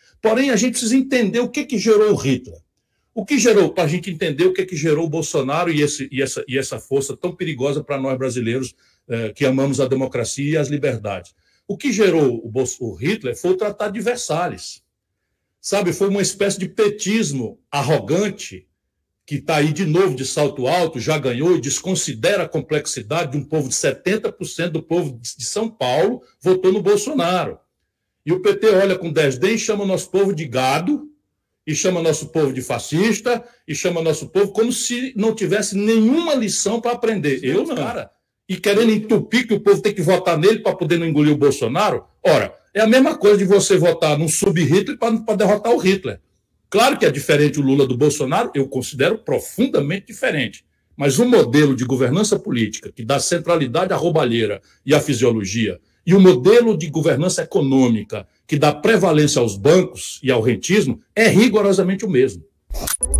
Porém, a gente precisa entender o que gerou o Hitler. O que gerou, para a gente entender o que gerou o Bolsonaro e essa força tão perigosa para nós brasileiros que amamos a democracia e as liberdades. O que gerou o Hitler foi o Tratado de Versalhes. Sabe, foi uma espécie de petismo arrogante, que está aí de novo de salto alto, já ganhou e desconsidera a complexidade de um povo de 70% do povo de São Paulo votou no Bolsonaro. E o PT olha com desdém e chama o nosso povo de gado, e chama nosso povo de fascista, e chama nosso povo como se não tivesse nenhuma lição para aprender. Eu não. Cara, e querendo entupir que o povo tem que votar nele para poder não engolir o Bolsonaro. Ora, é a mesma coisa de você votar num sub-Hitler para derrotar o Hitler. Claro que é diferente o Lula do Bolsonaro, eu considero profundamente diferente. Mas um modelo de governança política que dá centralidade à roubalheira e à fisiologia, e o modelo de governança econômica que dá prevalência aos bancos e ao rentismo, é rigorosamente o mesmo.